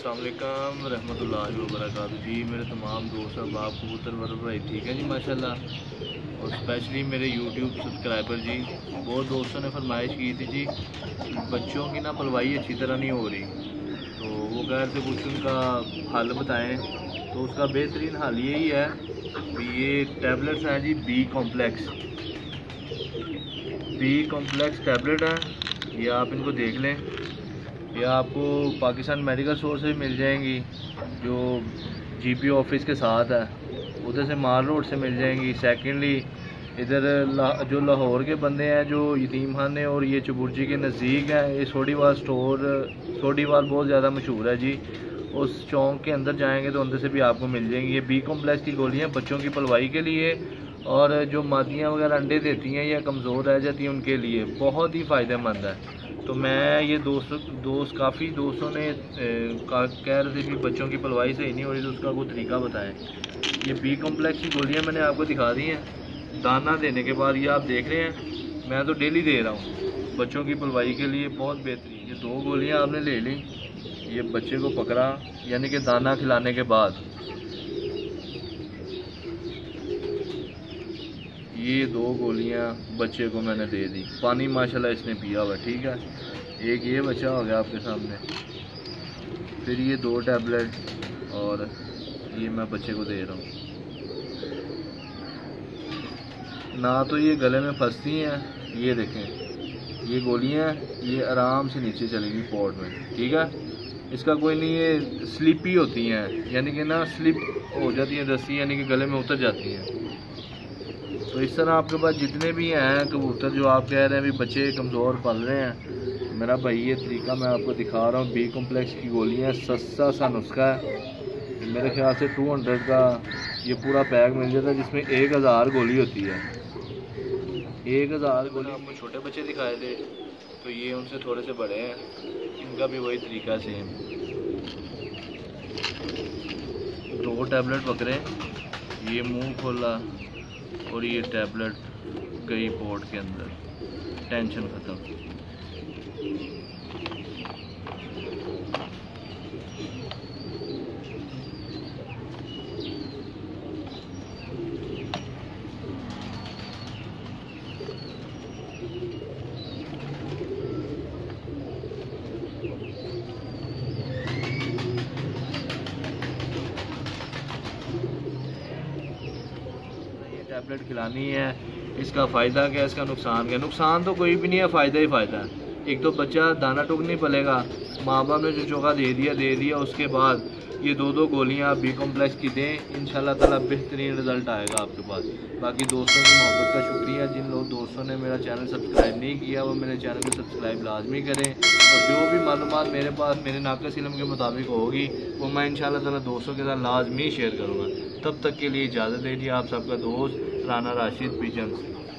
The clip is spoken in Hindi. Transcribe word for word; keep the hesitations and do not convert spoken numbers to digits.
अस्सलाम वालेकुम रहमतुल्लाहि व बरकातहू। जी मेरे तमाम दोस्त अहबाब कबूतर वर भाई ठीक है जी माशाल्लाह। और स्पेशली मेरे यूट्यूब सब्सक्राइबर जी, बहुत दोस्तों ने फरमाइश की थी जी बच्चों की ना पलवाई अच्छी तरह नहीं हो रही, तो वो कह रहे थे कुछ उनका हल बताएं। तो उसका बेहतरीन हल यही है कि ये टैबलेट्स हैं जी, B complex B complex tablet हैं, ये आप इनको देख लें। या आपको पाकिस्तान मेडिकल स्टोर से मिल जाएंगी, जो जीपी ऑफिस के साथ है, उधर से माल रोड से मिल जाएंगी। सेकेंडली इधर ला, जो लाहौर के बंदे हैं जो यतीम खाने और ये चबुर्जी के नज़दीक है, ये सोडीवाल स्टोर सोडीवाल बहुत ज़्यादा मशहूर है जी। उस चौंक के अंदर जाएंगे तो अंदर से भी आपको मिल जाएंगी। ये बी कॉम्प्लेक्स की गोलियाँ बच्चों की पलवाई के लिए, और जो मादियाँ वगैरह अंडे देती हैं या कमज़ोर रह जाती हैं उनके लिए बहुत ही फ़ायदेमंद है। तो मैं ये दोस्त दोस्त काफ़ी दोस्तों ने कह रहे थे कि बच्चों की पलवाई सही नहीं हो रही, तो उसका कोई तरीका बताएं। ये बी कॉम्प्लेक्स की गोलियां मैंने आपको दिखा दी हैं। दाना देने के बाद ये आप देख रहे हैं, मैं तो डेली दे रहा हूँ बच्चों की पलवाई के लिए, बहुत बेहतरीन। ये दो गोलियाँ आपने ले ली, ये बच्चे को पकड़ा यानी कि दाना खिलाने के बाद ये दो गोलियां बच्चे को मैंने दे दी। पानी माशाल्लाह इसने पिया हुआ, ठीक है। एक ये बच्चा हो गया आपके सामने, फिर ये दो टैबलेट और ये मैं बच्चे को दे रहा हूँ। ना तो ये गले में फंसती हैं, ये देखें ये गोलियां ये आराम से नीचे चलेगी पॉट में, ठीक है। इसका कोई नहीं, ये स्लिपी होती हैं यानी कि ना स्लिप हो जाती है रस्सी, यानी कि गले में उतर जाती हैं। तो इस तरह आपके पास जितने भी हैं कबूतर जो आप कह रहे हैं भी बच्चे कमज़ोर पल रहे हैं, मेरा भाई ये तरीका मैं आपको दिखा रहा हूँ। बी कॉम्प्लेक्स की गोलियाँ सस्ता सा नुस्खा है, मेरे ख्याल से टू हंड्रेड का ये पूरा पैक मिल जाता है, जिसमें एक हज़ार गोली होती है। एक हज़ार गोली आपको छोटे बच्चे दिखाए थे, तो ये उनसे थोड़े से बड़े हैं, इनका भी वही तरीका सेम। दो टैबलेट पकड़े, ये मुँह खोला और ये टैबलेट गई पोर्ट के अंदर, टेंशन ख़त्म। टैबलेट खिलानी है, इसका फ़ायदा क्या है, इसका नुकसान क्या है? नुकसान तो कोई भी नहीं है, फ़ायदा ही फ़ायदा है। एक तो बच्चा दाना टुक नहीं पलेगा, माँ बाप ने जो चोखा दे दिया दे दिया उसके बाद ये दो दो गोलियाँ आप बी कॉम्प्लेक्स की दें, इंशाल्लाह ताला बेहतरीन रिज़ल्ट आएगा आपके पास। बाकी दोस्तों की मोहब्बत का शुक्रिया। जिन लोग दोस्तों ने मेरा चैनल सब्सक्राइब नहीं किया वो मेरे चैनल को सब्सक्राइब लाजमी करें, और जो भी मालूमात मेरे पास मेरे नाक़िस इल्म के मुताबिक होगी वो मैं इंशाल्लाह ताला दोस्तों के साथ लाजमी शेयर करूँगा। तब तक के लिए इजाज़त दीजिए, आप सबका दोस्त राना राशिद पिजन्स।